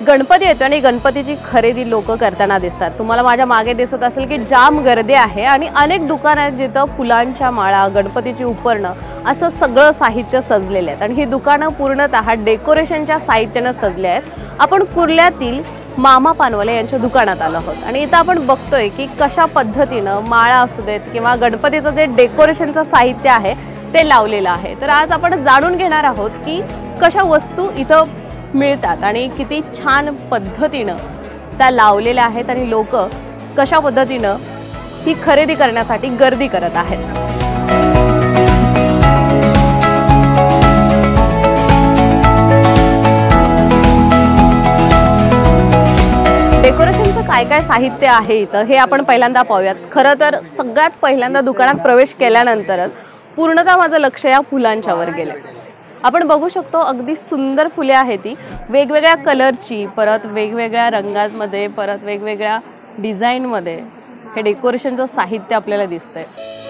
गणपती येतो आणि गणपतीची खरेदी लोक करताना दिसतात। तुम्हाला माझ्या मागे दिसत असेल की जाम गर्दी आहे आणि अनेक दुकानं आहेत जिथं फुलांच्या माळा, गणपतीची उपकरणं असं सगळं साहित्य सजलेले आहेत आणि ही दुकानं पूर्णतः डेकोरेशनच्या साहित्याने सजले आहेत। आपण कुर्ल्यातील मामा पानवाले यांच्या दुकानात आलो आहोत आणि इथं आपण बघतोय की कशा पद्धतीने माळा असू देत किंवा गणपतीचं जे डेकोरेशनचं साहित्य आहे ते लावलेलं आहे। तर आज आपण जाणून घेणार आहोत की कशा वस्तू इथं मिळतात आणि किती छान पद्धतीने त्या लावलेल्या आहेत आणि लोक कशा पद्धतीने ही खरेदी करण्यासाठी गर्दी करत आहेत। डेकोरेशनचं काय काय साहित्य आहे इथं हे आपण पहिल्यांदा पाहूयात। खरं तर सगळ्यात पहिल्यांदा दुकानात प्रवेश केल्यानंतरच पूर्णतः माझं लक्ष या फुलांच्यावर गेलं। आपण बघू शकतो अगदी सुंदर फुले आहेत, ती वेगवेगळ्या कलरची, परत वेगवेगळ्या रंगांमध्ये, परत वेगवेगळ्या डिझाईनमध्ये हे डेकोरेशनचं साहित्य आपल्याला दिसतंय।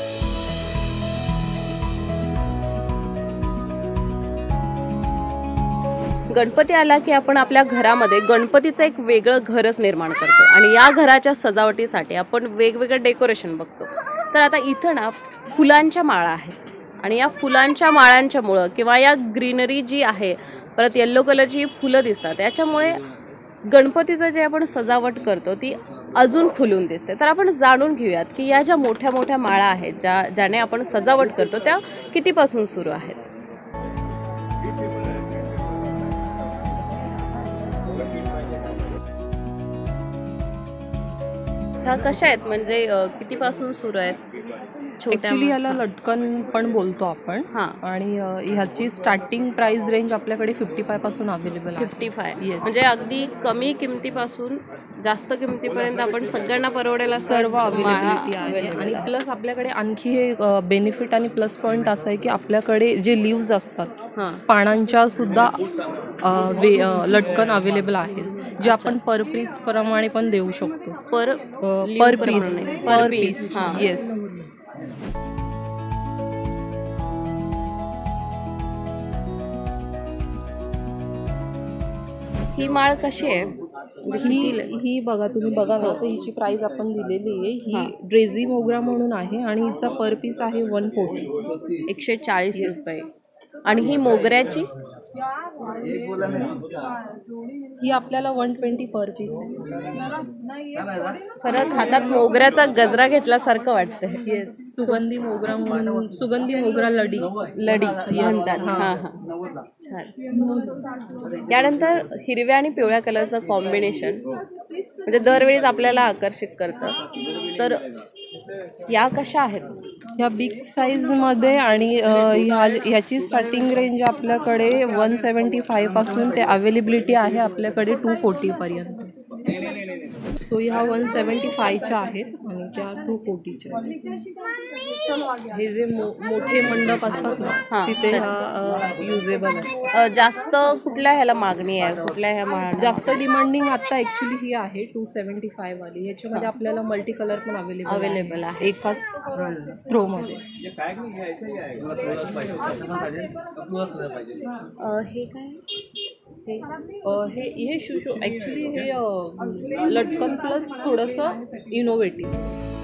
गणपती आला की आपण आपल्या घरामध्ये गणपतीचं एक वेगळं घरच निर्माण करतो आणि या घराच्या सजावटीसाठी आपण वेगवेगळं डेकोरेशन बघतो। तर आता इथं ना फुलांच्या माळा आहेत आणि या फुलांच्या माळांच्यामुळं किंवा या ग्रीनरी जी आहे, परत येल्लो कलरची फुलं दिसतात, याच्यामुळे गणपतीचं जे आपण सजावट करतो ती अजून खुलून दिसते। तर आपण जाणून घेऊयात की या ज्या मोठ्या मोठ्या माळा आहेत ज्याने आपण सजावट करतो त्या कितीपासून सुरू आहेत। ह्या कशा आहेत, म्हणजे कितीपासून सुरू आहेत? ॲक्च्युली याला लटकन पण बोलतो आपण। आणि ह्याची स्टार्टिंग प्राइस रेंज आपल्याकडे 55 पासून अवेलेबल आहे। 55 म्हणजे अगदी कमी किमतीपासून जास्त किमतीपर्यंत आपण सगळ्यांना परवडेल सर्व अवेलेबिलिटी आहे। आणि प्लस आपल्याकडे आणखी एक बेनिफिट आणि प्लस पॉईंट असं आहे की आपल्याकडे जे लीव्ज असतात पानांच्या सुद्धा लटकन अवेलेबल आहेत, जे आपण पर पीस प्रमाणे पण देऊ शकतो। पर पीस येस। ही माळ कशी आहे? ही बघा, तुम्ही बघा ना, तर हिची प्राइस आपण दिलेली आहे। ही ड्रेझी मोगरा म्हणून आहे आणि हिचा पर पीस आहे 140 140 रुपये। आणि ही मोगऱ्याची ही आपल्याला 120 पर पीस आहे। खरंच हातात मोगऱ्याचा गजरा घेतल्यासारखं वाटतंय। येस, सुगंधी मोगरा म्हणून, सुगंधी मोगरा लडी म्हणतात। छान। यानंतर हिरव्या आणि पिवळ्या कलरचं कॉम्बिनेशन म्हणजे दरवेळीच आपल्याला आकर्षित करतं। तर या कशा आहेत? ह्या बिग साईज मध्ये आणि ह्याची स्टार्टिंग रेंज आपल्याकडे 175 पासून ते अवेलेबिलिटी आहे आपल्याकडे 240 पर्यंत। सो ह्या 175च्या आहेत आणि त्या 240च्या आहेत। हे जे मोठे मंडप असतात ना तिथे युजेबल असतात। जास्त कुठल्या ह्याला मागणी आहे? कुठल्या ह्या माळा जास्त डिमांडिंग आता ॲक्च्युली ही आहे 275 वाली। ह्याच्यामध्ये आपल्याला मल्टी कलर पण अवेलेबल आहे एकाच थ्रो मध्ये। हे काय? हे शुशो ॲक्च्युली हे लटकन प्लस थोडंसं इनोव्हेटिव्ह।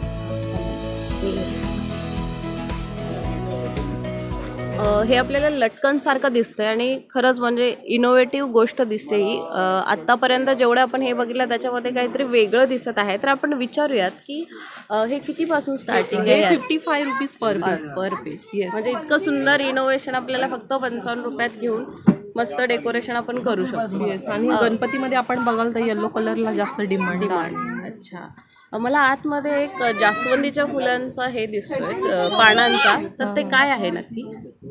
हे आपल्याला लटकन सारखं दिसतंय आणि खरंच म्हणजे इनोव्हेटिव्ह गोष्ट दिसते ही। आतापर्यंत जेवढं आपण हे बघितलं त्याच्यामध्ये काहीतरी वेगळं दिसत आहे। तर आपण विचारूयात की हे कितीपासून स्टार्टिंग आहे? 55 रुपीज पर पीस। येस, म्हणजे इतकं सुंदर इनोव्हेशन आपल्याला फक्त 55 रुपयात घेऊन मस्त डेकोरेशन आपण करू शकतो। येस, आणि गणपतीमध्ये आपण बघाल तर येलो कलरला जास्त डिमांड आहे। अच्छा, मला आतमध्ये एक जास्वंदीच्या फुलांचा हे दिसतोय पानांचा, तर ते काय आहे नक्की?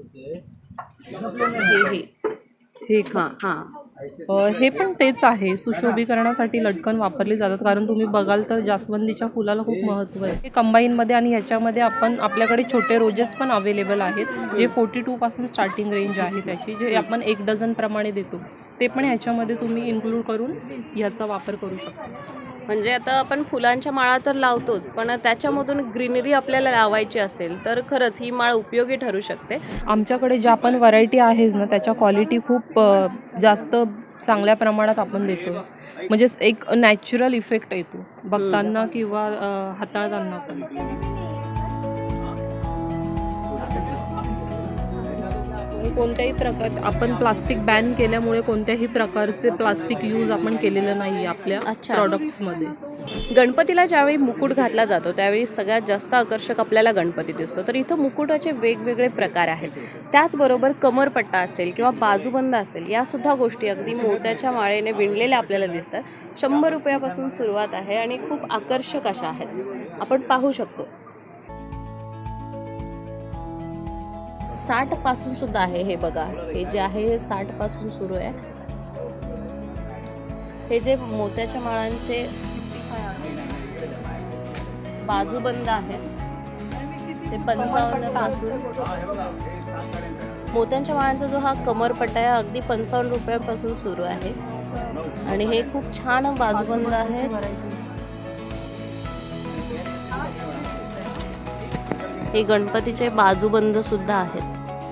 हे पण तेच आहे, सुशोभीकरणासाठी लटकन वापरली जातात। कारण तुम्ही बघाल तर जास्वंदीच्या फुलाला खूप महत्त्व आहे। हे कंबाईनमध्ये आणि ह्याच्यामध्ये आपल्याकडे छोटे रोजेस पण अवेलेबल आहेत, जे 42 पासून स्टार्टिंग रेंज आहे त्याची, जे आपण 1 डझन प्रमाणे देतो। ते पण ह्याच्यामध्ये तुम्ही इन्क्लूड करून ह्याचा वापर करू शकता। म्हणजे आता आपण फुलांच्या माळा तर लावतोच, पण त्याच्यामधून ग्रीनरी आपल्याला लावायची असेल तर खरंच ही माळ उपयोगी ठरू शकते। आमच्याकडे ज्या पण व्हरायटी आहेच ना त्याच्या क्वालिटी खूप जास्त चांगल्या प्रमाणात आपण देतो, म्हणजे एक नॅचरल इफेक्ट येतो बघताना किंवा हाताळताना पण. कोणत्याही प्रकार आपण प्लास्टिक बॅन केल्यामुळे कोणत्याही प्रकारचे प्लास्टिक यूज आपण केलेलं नाही आपल्या प्रॉडक्ट्समध्ये. गणपतीला ज्यावेळी मुकुट घातला जातो त्यावेळी सगळ्यात जास्त आकर्षक आपल्याला गणपती दिसतो. तर इथं मुकुटाचे वेगवेगळे प्रकार आहेत. त्याचबरोबर कमरपट्टा असेल किंवा बाजूबंद असेल, यासुद्धा गोष्टी अगदी मोत्याच्या माळेने विणलेल्या आपल्याला दिसतात. 100 रुपयापासून सुरुवात आहे आणि खूप आकर्षक अशा आहेत, आपण पाहू शकतो. 60 पासून सुद्धा आहे. हे बघा, हे जे आहे हे 60 पासून सुरू आहे. हे जे मोत्याच्या माळांचे बाजूबंद आहेत ते 55 पासून. मोत्यांच्या माळांचा जो हा कमरपट्टा आहे अगदी 55 रुपयांपासून सुरू आहे आणि हे खूप छान बाजूबंद आहे. हे गणपतीचे बाजूबंद सुद्धा आहेत.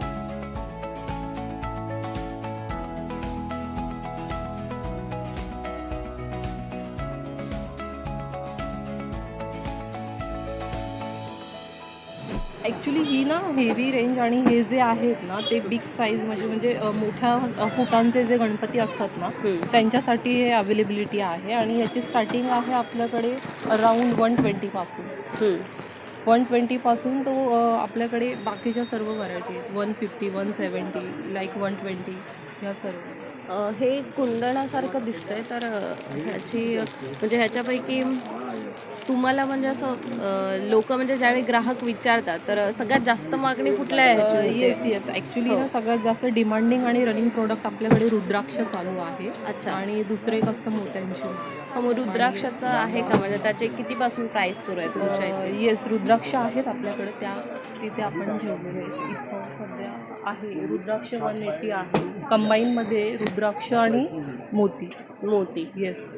ॲक्च्युली ही ना हेवी रेंज आणि हे जे आहेत ना ते बिग साईज म्हणजे मोठ्या फुटांचे जे गणपती असतात ना त्यांच्यासाठी हे अवेलेबिलिटी आहे आणि याची स्टार्टिंग आहे आपल्याकडे अराउंड 120 पासून. 120 पासून तो आपल्याकडे बाकीच्या सर्व व्हरायटी आहेत. 150, 170, लाईक 120 ह्या सर्व. हे कुंदणासारखं दिसतंय. तर ह्याची म्हणजे ह्याच्यापैकी तुम्हाला म्हणजे असं लोक म्हणजे ज्यावेळी ग्राहक विचारतात तर सगळ्यात जास्त मागणी कुठल्या आहे? येस ॲक्च्युली ना सगळ्यात जास्त डिमांडिंग आणि रनिंग प्रोडक्ट आपल्याकडे रुद्राक्ष चालू आहे. अच्छा. आणि दुसरे एक असतं मोत्यांची. मग रुद्राक्षाचं आहे का, म्हणजे त्याचे कितीपासून प्राईस सुरू आहे तुमच्या? येस, रुद्राक्ष आहेत आपल्याकडे, तिथे आपण ठेवलेले आहेत. इथं सध्या आहे रुद्राक्ष 180 आहे. कंबाईनमध्ये रुद्राक्ष आणि मोती. येस.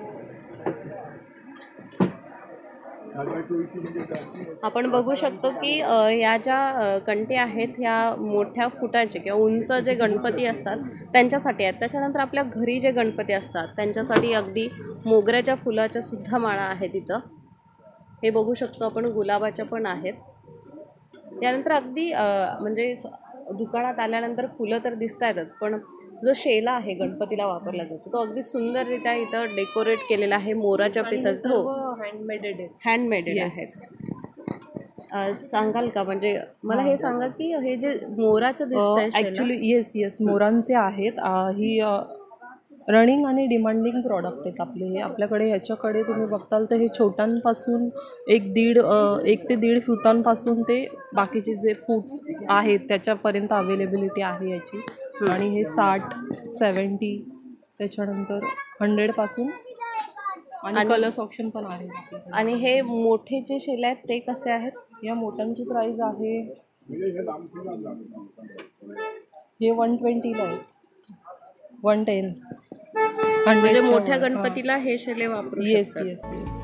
आपण बघू शकतो की या ज्या कंटी आहेत ह्या मोठ्या फुटाचे किंवा उंच जे गणपती असतात त्यांच्यासाठी आहेत. त्याच्यानंतर आपल्या घरी जे गणपती असतात त्यांच्यासाठी अगदी मोगऱ्याच्या फुलाच्या सुद्धा माळा आहेत इथं. हे बघू शकतो आपण, गुलाबाच्या पण आहेत. त्यानंतर अगदी म्हणजे दुकानात आल्यानंतर फुलं तर दिसत आहेतच, पण जो शेला आहे गणपतीला वापरला जातो तो अगदी सुंदररित्या इथं डेकोरेट केलेला आहे मोराच्या पिसाच. हो, हँडमेड आहेत. सांगाल का, म्हणजे मला हे सांगा की हे जे मोराचं दिसतंय ॲक्च्युली येस मोरांचे आहेत. ही रनिंग आणि डिमांडिंग प्रॉडक्ट आहेत आपले हे. आपल्याकडे याच्याकडे तुम्ही बघताल तर हे छोट्यांपासून 1 ते 1.5 फुटांपासून ते बाकीचे जे फूट्स आहेत त्याच्यापर्यंत अवेलेबिलिटी आहे याची. आणि हे 60, 70, त्याच्यानंतर 100 पासून आणि कलर्स ऑप्शन पण आहे. आणि हे मोठे जे शेले आहेत ते कसे आहेत? या मोठ्यांची प्राईस आहे हे 120ला आहे. 110 म्हणजे मोठ्या गणपतीला हे शेले वापरू शकतात. येस.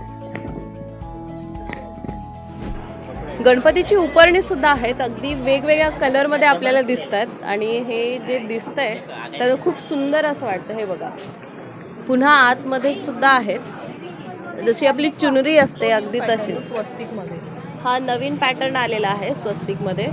गणपतीची उपरणी सुद्धा आहेत, अगदी वेगवेगळ्या कलरमध्ये आपल्याला दिसत आहेत. आणि हे जे दिसतंय तर खूप सुंदर असं वाटतं. हे बघा, पुन्हा आतमध्ये सुद्धा आहेत, जशी आपली चुनरी असते अगदी तशीच. स्वस्तिकमध्ये हा नवीन पॅटर्न आलेला आहे स्वस्तिकमध्ये.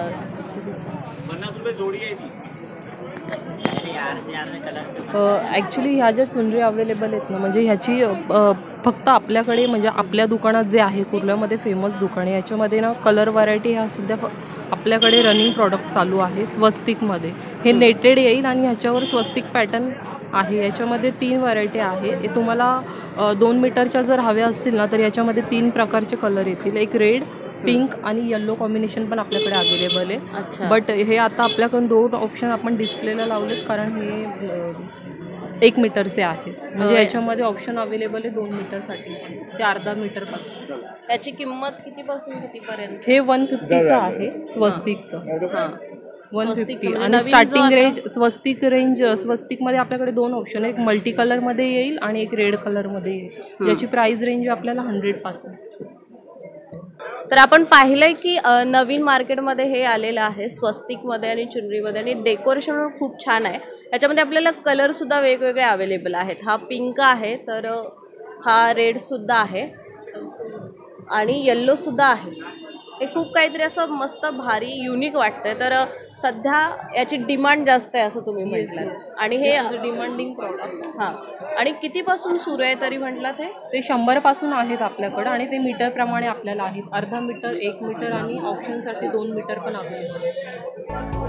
ॲक्च्युली ह्या ज्या चुनरी अवेलेबल आहेत ना, म्हणजे ह्याची फक्त आपल्याकडे म्हणजे आपल्या दुकानात जे आहे कुर्ल्यामध्ये फेमस दुकान आहे याच्यामध्ये ना कलर व्हरायटी ह्या सध्या आपल्याकडे रनिंग प्रॉडक्ट चालू आहे स्वस्तिकमध्ये. हे नेटेड येईल आणि ह्याच्यावर स्वस्तिक पॅटर्न आहे. याच्यामध्ये 3 व्हरायटी आहे. हे तुम्हाला 2 मीटरच्या जर हव्या असतील ना तर याच्यामध्ये 3 प्रकारचे कलर येतील. एक रेड, पिंक आणि येल्लो कॉम्बिनेशन पण आपल्याकडे अवेलेबल आहे. बट हे आता आपल्याकडून 2 ऑप्शन आपण डिस्प्लेला लावलेत कारण हे 1 मीटरचे आहेत. म्हणजे याच्यामध्ये ऑप्शन अवेलेबल आहे 2 मीटरसाठी ते अर्धा मीटरपासून. याची किंमत कितीपासून कितीपर्यंत? हे 150चं आहे स्वस्तिकचं. 150 आणि स्टार्टिंग रेंज स्वस्तिकमध्ये आपल्याकडे 2 ऑप्शन, एक मल्टी कलरमध्ये येईल आणि एक रेड कलरमध्ये येईल. याची प्राइस रेंज आपल्याला 100 पासून. तर आपण पाहिलंय की नवीन मार्केटमध्ये हे आलेलं आहे स्वस्तिकमध्ये आणि चुनरीमध्ये आणि डेकोरेशन खूप छान आहे. याच्यामध्ये आपल्याला कलर सुद्धा वेगवेगळे अवेलेबल आहेत. हा पिंक आहे, तर हा रेड सुद्धा आहे आणि येल्लो सुद्धा आहे. हे खूप काहीतरी असं मस्त भारी युनिक वाटतंय. तर सध्या याची डिमांड जास्त आहे असं तुम्ही म्हटलं. आणि हे डिमांडिंग प्रॉडक्ट. हां, आणि कितीपासून सुरू आहे तरी म्हटलं ते 100 पासून आहेत आपल्याकडं आणि ते मीटर प्रमाणे आपल्याला आहेत. अर्धा मीटर, 1 मीटर आणि ऑप्शनसाठी 2 मीटर पण अवेलेबल आहे.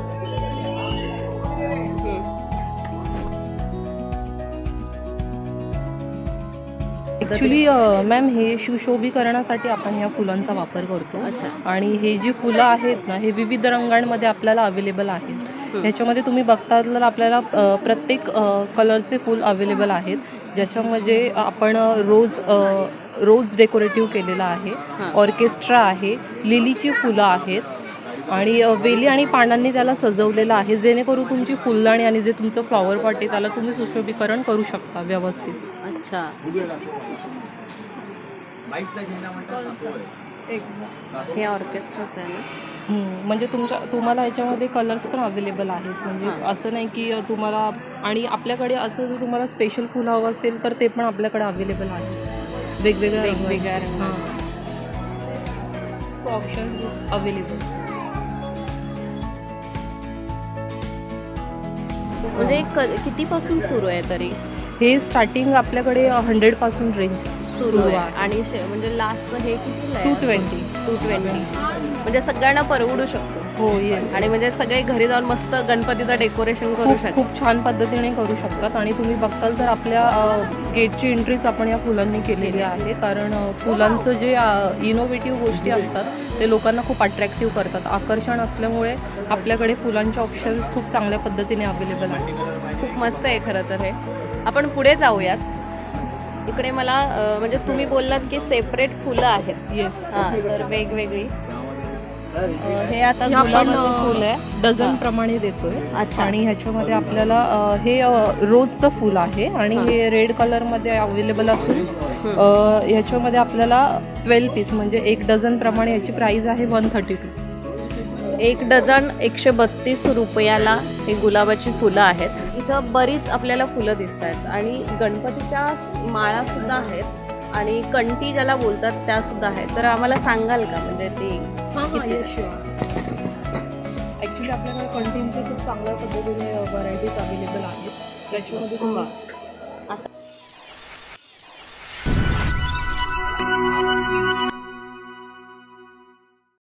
ॲक्च्युली मॅम हे सुशोभीकरणासाठी आपण या फुलांचा वापर करतो. अच्छा. आणि हे जी फुलं आहेत ना, हे विविध रंगांमध्ये आपल्याला अवेलेबल आहेत. ह्याच्यामध्ये तुम्ही बघता तर आपल्याला प्रत्येक कलरचे फूल अवेलेबल आहेत, ज्याच्यामध्ये आपण रोज डेकोरेटिव्ह केलेला आहे, ऑर्केस्ट्रा आहे, लिलीची फुलं आहेत आणि वेली आणि पानांनी त्याला सजवलेलं आहे, जेणेकरून तुमची फुलदाणी आणि जे तुमचं फ्लॉवर पॉट आहे त्याला तुम्ही सुशोभीकरण करू शकता व्यवस्थित. अच्छा. हे ऑर्केस्ट्राच आहे ना? म्हणजे तुम्हाला याच्यामध्ये कलर्स पण अवेलेबल आहेत. म्हणजे असं नाही की तुम्हाला, आणि आपल्याकडे असं जर तुम्हाला स्पेशल फुलं हवं असेल तर ते पण आपल्याकडे अवेलेबल आहे वेगवेगळ्या रंगाचे. So option is available. म्हणजे कितीपासून सुरू आहे तरी? हे स्टार्टिंग आपल्याकडे 100 पासून रेंज सुरू आहे. आणि म्हणजे लास्ट हे किती आहे? 220. म्हणजे सगळ्यांना परवडू शकतो. हो, येस. आणि म्हणजे सगळे घरी जाऊन मस्त गणपतीचं डेकोरेशन करू शकतात. खूप छान पद्धतीने करू शकतात. आणि तुम्ही बघताल तर आपल्या गेटची एंट्रीच आपण या फुलांनी केलेली आहे, कारण फुलांचं जे इनोव्हेटिव्ह गोष्टी असतात ते लोकांना खूप अट्रॅक्टिव्ह करतात. आकर्षण असल्यामुळे आपल्याकडे फुलांचे ऑप्शन्स खूप चांगल्या पद्धतीने अवेलेबल आहेत. खूप मस्त आहे खरं तर हे. आपण पुढे जाऊयात. इकडे मला म्हणजे तुम्ही बोललात की सेपरेट फुलं आहेत. येस. हां, तर वेगवेगळी. हे आता गुलाबाचं फुल आहे, डझन प्रमाणे देतोय. अच्छा. आणि ह्याच्यामध्ये आपल्याला हे रोजचं फूल आहे आणि हे रेड कलरमध्ये अवेलेबल असून ह्याच्यामध्ये आपल्याला 12 पीस म्हणजे 1 डझन प्रमाणे याची प्राइस आहे 132. 1 डझन 132 रुपयाला हे गुलाबाची फुलं आहेत. इथं बरीच आपल्याला फुलं दिसत आहेत आणि गणपतीच्या माळा सुद्धा आहेत आणि कंटी ज्याला बोलतात त्या सुद्धा आहेत. तर आम्हाला सांगाल का म्हणजे ती? ॲक्च्युली आपल्याकडे कंटिन्यूचे खूप चांगल्या पद्धतीने व्हरायटीज अवेलेबल आहेत. त्याच्यामध्ये